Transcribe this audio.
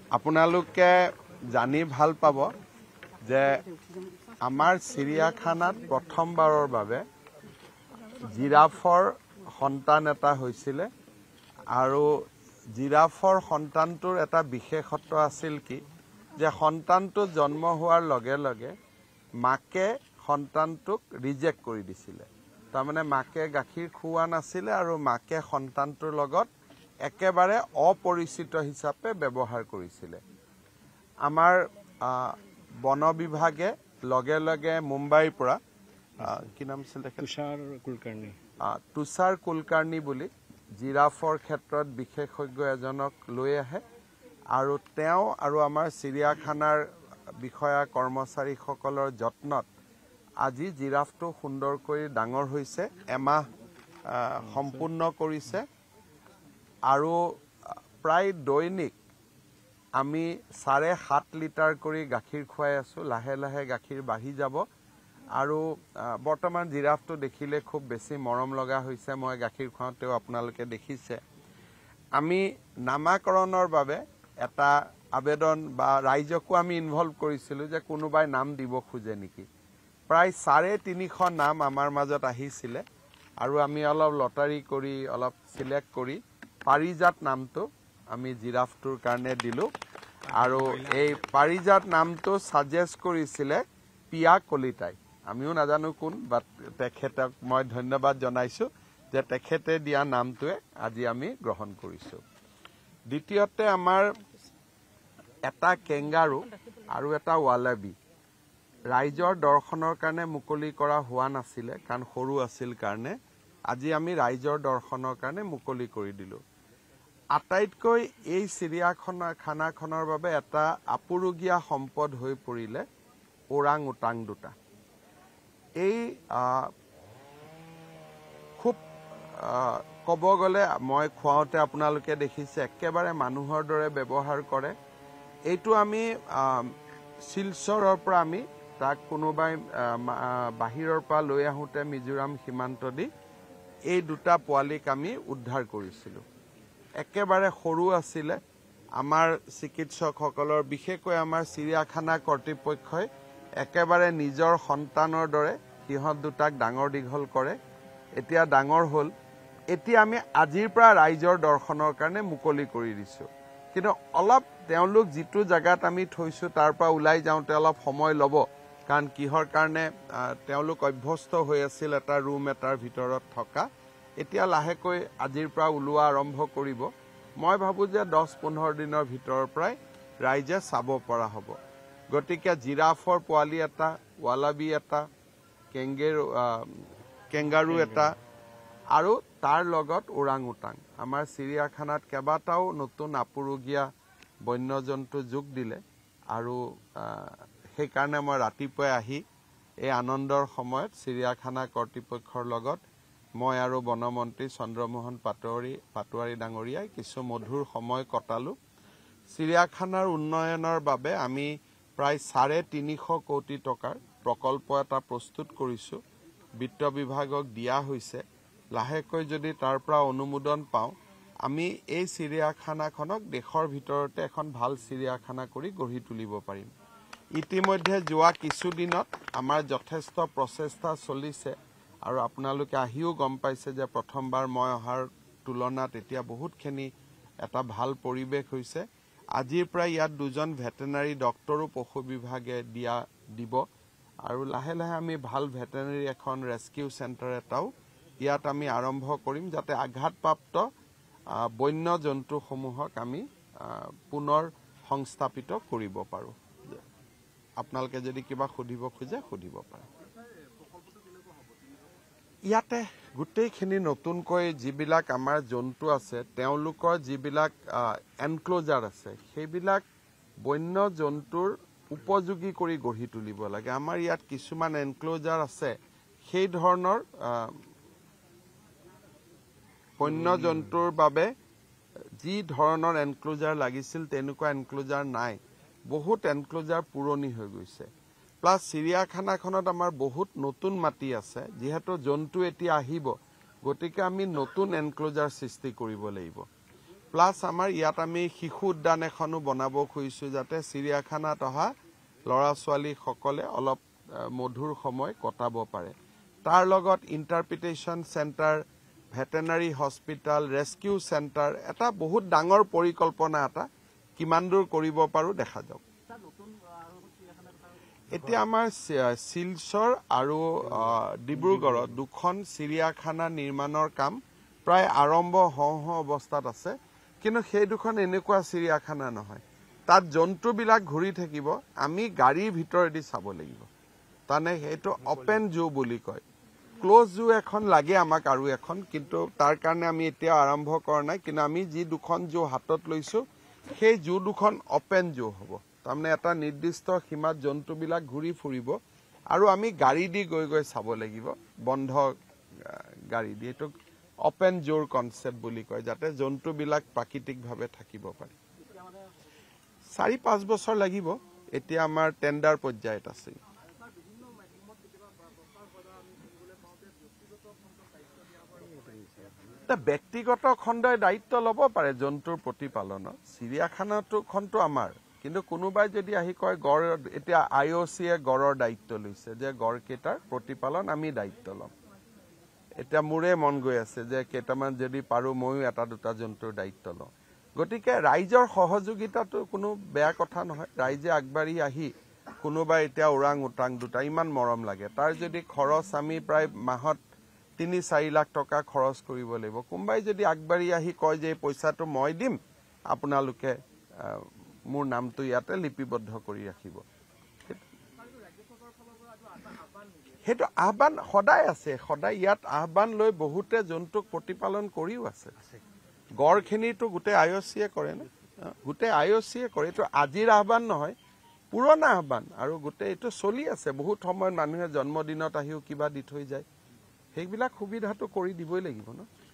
আপোনালোকে জানি ভাল পাব যে আমাৰ চিৰিয়াখানাত প্ৰথমবাৰৰ বাবে জিৰাফৰ সন্তান এটা হৈছিলে আৰু জিৰাফৰ সন্তানটোৰ এটা বিশেষত্ব আছিল কি যে সন্তানটো জন্ম হোৱাৰ লগে লগে মাকে সন্তানটোক ৰিজেক্ট কৰি দিছিলে তাৰমানে মাকে গাখীৰ খুওৱা নাছিলে আৰু মাকে সন্তানটোৰ লগত একেবাৰে অপৰিচিত হিচাপে ব্যৱহাৰ কৰিছিলে আমাৰ বন বিভাগে লগে লগে মুম্বাইৰ পৰা কি নাম আছিল তুষাৰ কুলকাৰ্ণী বুলি জিৰাফৰ ক্ষেত্ৰত বিশেষজ্ঞ এজনক লৈ আহে আৰু তেওঁ আৰু আমাৰ চিৰিয়াখানাৰ বিষয়া কৰ্মচাৰীসকলৰ যত্নত আজি জিৰাফটো সুন্দৰকৈ ডাঙৰ হৈছে এমাহ সম্পূৰ্ণ কৰিছে আৰু প্ৰায় দৈনিক আমি 7.5 লিটাৰ কৰি গাখীৰ খুৱাই আছো লাহে লাহে গাখীৰ বাঢ়ি যাব আৰু বৰ্তমান জিৰাফটো দেখিলে খুব বেছি মৰম লগা হৈছে মই গাখীৰ খুৱাওঁতেও আপোনালোকে দেখিছে আমি নামাকৰণৰ বাবে এটা আবেদন বা ৰাইজকো আমি ইনভলভ কৰিছিলো যে কোনোবাই নাম দিব খোজে নেকি প্ৰায় 350 নাম আমাৰ মাজত আহিছিলে আৰু আমি অলপ লটাৰী কৰি অলপ সিলেক্ট কৰি পাৰিজাত নামটো আমি জিৰাফটোৰ কাৰণে দিলো আৰু এই পাৰিজাত নামটো সাজেষ্ট কৰিছিলে পিয়া কলিতাই আমিও নাজানো কোন বাট তেখেতক মই ধন্যবাদ জনাইছো যে তেখেতে দিয়া নামটোৱে আজি আমি গ্ৰহণ কৰিছো দ্বিতীয়তে আমাৰ এটা কেংগাৰু আৰু এটা ৱালাবি ৰাইজৰ দৰ্শনৰ কাৰণে মুকলি কৰা হোৱা নাছিলে কাৰণ সৰু আছিল কাৰণে আজি আমি ৰাইজৰ দৰ্শনৰ কাৰণে মুকলি কৰি দিলো আটাইতকৈ এই চিৰিয়াখানাখনৰ বাবে এটা আপুৰুগীয়া সম্পদ হৈ পৰিলে ওৰাং উটাং দুটা এই খুব কব গলে মই খুৱাওতে আপোনালোকে দেখিছে একেবাৰে মানুহৰ দৰে ব্যৱহাৰ কৰে এইটো আমি শিলচৰৰ পৰা আমি তাক কোনোবাই বাহিৰৰ পৰা লৈ আহোতে মিজোৰাম সীমান্ত দি এই দুটা পোৱালিক আমি উদ্ধাৰ কৰিছিলো একেবাৰে সৰু আছিলে আমাৰ চিকিৎসকসকলৰ বিশেষকৈ আমাৰ চিৰিয়াখানা কৰ্তৃপক্ষই একেবাৰে নিজৰ সন্তানৰ দৰে সিহঁত দুটাক ডাঙৰ দীঘল কৰে এতিয়া ডাঙৰ হ'ল এতিয়া আমি আজিৰ পৰা ৰাইজৰ দৰ্শনৰ কাৰণে মুকলি কৰি দিছো কিন্তু অলপ তেওঁলোক যিটো জায়গাত আমি থৈছো তাৰ পৰা ওলাই যাওঁতে অলপ সময় ল'ব কাৰণ কিহৰ কাৰণে তেওঁলোক অভ্যস্ত হৈ আছিল এটা ৰুম এটাৰ ভিতৰত থকা এতিয়া লাহেকৈ আজিৰ পৰা ওলোৱা আৰম্ভ কৰিব মই ভাবো যে 10-15 দিনৰ ভিতৰৰ পৰাই ৰাইজে চাব পৰা হ'ব গতিকে জিৰাফৰ পোৱালি এটা ৱালাবি এটা কেংগাৰু এটা আৰু তাৰ লগত ওৰাং উটাং আমাৰ চিৰিয়াখানাত কেইবাটাও নতুন আপুৰুগীয়া বন্যজন্তু যোগ দিলে আৰু সেইকাৰণে মই ৰাতিপুৱাই আহি এই আনন্দৰ সময়ত চিৰিয়াখানা কৰ্তৃপক্ষৰ লগত মই আৰু বনমন্ত্ৰী চন্দ্ৰমোহন পাটোৱাৰী ডাঙৰীয়াই কিছু মধুৰ সময় কটালো চিৰিয়াখানাৰ উন্নয়নৰ বাবে আমি প্ৰায় 350 কোটি টকাৰ প্ৰকল্প এটা প্ৰস্তুত কৰিছো বিত্ত বিভাগক দিয়া হৈছে লাহেকৈ যদি তাৰ পৰা অনুমোদন পাওঁ আমি এই চিৰিয়াখানাখনক দেশৰ ভিতৰতে এখন ভাল চিৰিয়াখানা কৰি গঢ়ি তুলিব পাৰিম ইতিমধ্যে যোৱা কিছু দিনত আমাৰ যথেষ্ট প্ৰচেষ্টা চলিছে আৰু আপোনালোকে আহিও গম পাইছে যে প্ৰথমবাৰ মই অহাৰ তুলনাত এতিয়া বহুতখিনি এটা ভাল পৰিৱেশ হৈছে আজিৰ পৰা ইয়াত দুজন ভেটেনাৰী ডক্টৰো পশু বিভাগে দিব আৰু লাহে লাহে আমি ভাল ভেটেনাৰী এখন ৰেস্কিউ চেণ্টাৰ এটাও ইয়াত আমি আৰম্ভ কৰিম যাতে আঘাতপ্ৰাপ্ত বন্য জন্তুসমূহক আমি পুনৰ সংস্থাপিত কৰিব পাৰো আপোনালোকে যদি কিবা সুধিব খোজে সুধিব পাৰে ইয়াতে গোটেইখিনি নতুনকৈ যিবিলাক আমাৰ জন্তু আছে তেওঁলোকৰ যিবিলাক এনক্লোজাৰ আছে সেইবিলাক বন্য জন্তুৰ উপযোগী কৰি গঢ়ি তুলিব লাগে আমাৰ ইয়াত কিছুমান এনক্লোজাৰ আছে সেই ধৰণৰ বন্য জন্তুৰ বাবে যি ধৰণৰ এনক্লোজাৰ লাগিছিল তেনেকুৱা এনক্লোজাৰ নাই বহুত এনক্লোজাৰ পুৰণি হৈ গৈছে প্লাস চিৰিয়াখানাখনত আমাৰ বহুত নতুন মাটি আছে যেহেতু জন্তু এতিয়া আহিব গতিকে আমি নতুন এনক্লোজাৰ সৃষ্টি কৰিব লাগিব প্লাছ আমাৰ ইয়াত আমি শিশু উদ্যান এখনো বনাব খুজিছো যাতে চিৰিয়াখানাত অহা ল'ৰা ছোৱালীসকলে অলপ মধুৰ সময় কটাব পাৰে তাৰ লগত interpretation centre veterinary hospital rescue centre এটা বহুত ডাঙৰ পৰিকল্পনা এটা কিমান দূৰ কৰিব পাৰো দেখা যাওক এতিয়া আমাৰ শিলচৰ আৰু ডিব্ৰুগড়ত দুখন চিৰিয়াখানা নিৰ্মাণৰ কাম প্ৰায় আৰম্ভ হওঁ অৱস্থাত আছে কিন্তু সেই দুখন এনেকুৱা চিৰিয়াখানা নহয় তাত জন্তুবিলাক ঘূৰি থাকিব আমি গাড়ীৰ ভিতৰেদি চাব লাগিব তানে সেইটো অপেন জু বুলি কয় ক্লোজ জু এখন লাগে আমাক আৰু এখন কিন্তু তাৰ কাৰণে আমি এতিয়া আৰম্ভ কৰা নাই কিন্তু আমি যি দুখন জু হাতত লৈছো সেই জু দুখন অপেন জু হ'ব তাৰমানে এটা নিৰ্দিষ্ট সীমাত জন্তুবিলাক ঘূৰি ফুৰিব আৰু আমি গাড়ী দি গৈ চাব লাগিব বন্ধ গাড়ী দি এইটো অপেন জুৰ কনসেপ্ট বুলি কয় যাতে জন্তুবিলাক প্ৰাকৃতিকভাৱে থাকিব পাৰে 4-5 বছৰ লাগিব এতিয়া আমাৰ টেন্ডাৰ পৰ্যায়ত আছে ব্যক্তিগত খণ্ডই দায়িত্ব ল'ব পাৰে জন্তুৰ প্ৰতিপালনৰ চিৰিয়াখানাটোখনটো আমাৰ কিন্তু কোনোবাই যদি আহি কয় গড় এতিয়া IOCয়ে গড়ৰ দায়িত্ব লৈছে যে গড় কেইটাৰ প্ৰতিপালন আমি দায়িত্ব ল'ম এটা মুৰে মন গৈ আছে যে কেইটামান যদি পাৰো ময়ো এটা দুটা জন্তুৰ দায়িত্ব লওঁ গতিকে ৰাইজৰ সহযোগিতাটো কোনো বেয়া কথা নহয় ৰাইজে আগবাঢ়ি আহি কোনোবাই এতিয়া ওৰাং উটাং দুটা ইমান মৰম লাগে তাৰ যদি খৰচ আমি প্ৰায় মাহত 3-4 লাখ টকা খৰচ কৰিব লাগিব কোনোবাই যদি আগবাঢ়ি আহি কয় যে পইচাটো মই দিম আপোনালোকে মোৰ নামটো ইয়াতে লিপিবদ্ধ কৰি ৰাখিব সেইটো আহ্বান সদায় আছে সদায় ইয়াত আহ্বান লৈ বহুতে জন্তুক প্ৰতিপালন কৰিও আছে গড়খিনিটো গোটেই IOCয়ে কৰে না গোটেই IOCয়ে কৰে এইটো আজিৰ আহ্বান নহয় পুৰণা আহ্বান আৰু গোটেই এইটো চলি আছে বহুত সময়ত মানুহে জন্মদিনত আহিও কিবা দি থৈ যায় সেইবিলাক সুবিধাটো কৰি দিবই লাগিব ন